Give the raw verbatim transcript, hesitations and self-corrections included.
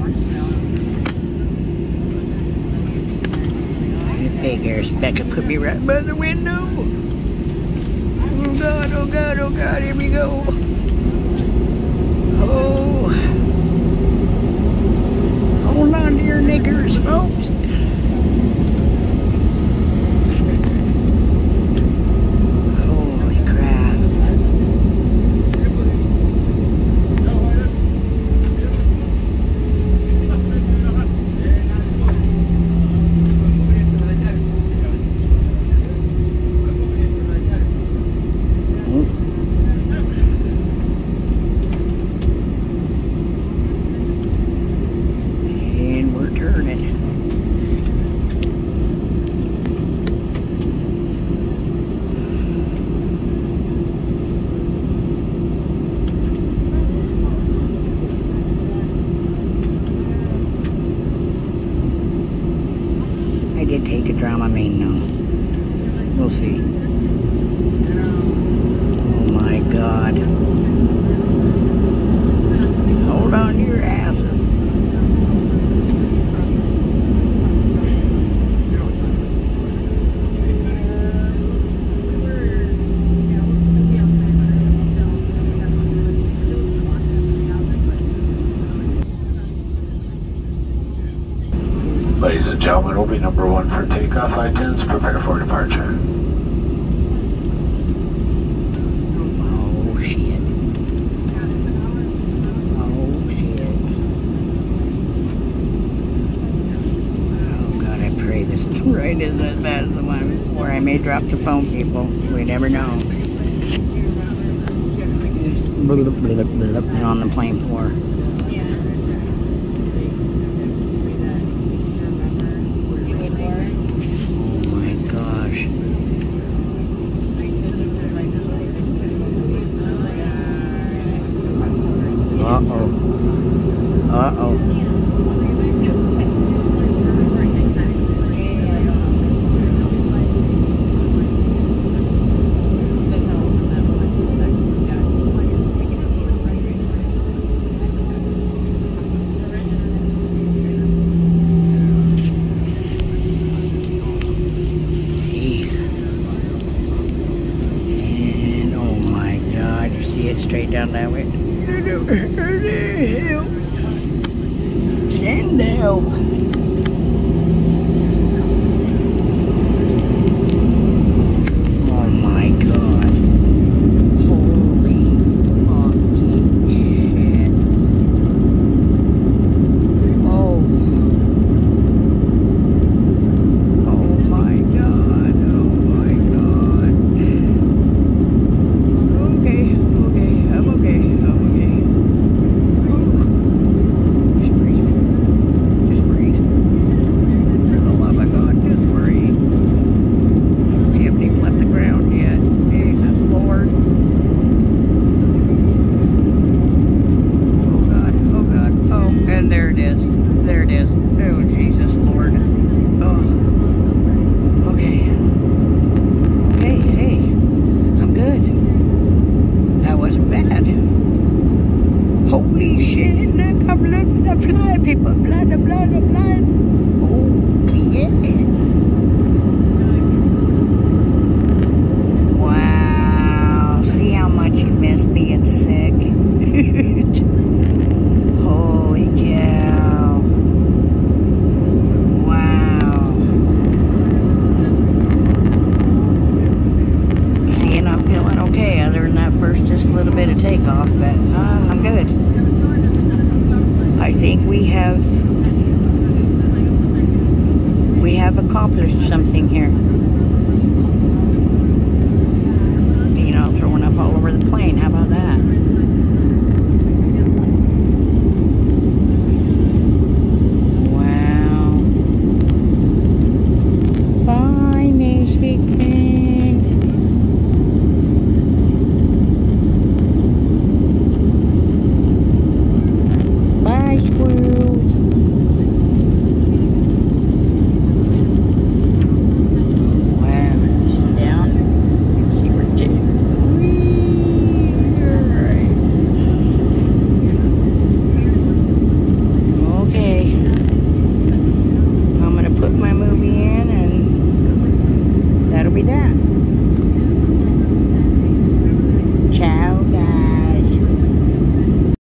Big air speck put me right by the window. Oh God, oh God, oh God, here we go. Oh. Hold on to your knickers, folks. Holy crap. And we're turning. I did take a dramamine now. We'll see. Oh my God. Hold on to your asses. Ladies and gentlemen, will be number one for takeoff. Flight tens, prepare for departure. Oh shit. Oh shit. Oh God, I pray this ride isn't as bad as the one before. I may drop the phone, people. We never know. And on the plane floor. Uh-oh. Uh-oh. Jeez. And oh my God, you see it straight down that way? Help. Send help. Oh my God. Holy fucking shit. Oh. Oh my God. Oh my God. Okay, okay, I'm okay, I'm okay. Just breathe. Just breathe. For the love of God, just breathe. We haven't even left the ground yet. Jesus Lord. Oh God, oh God, oh, and there it is. There it is. Oh Jesus Lord. Oh. Okay. Okay, hey. I'm good. That wasn't bad. Holy shit, look, I'm looking to fly, people, fly, fly, fly, fly. Oh, yeah. Wow, see how much you miss being sick. Holy cow. Wow. See, and I'm feeling okay other than that first just a little bit of takeoff, but uh, I'm good. I think we have we have accomplished something here.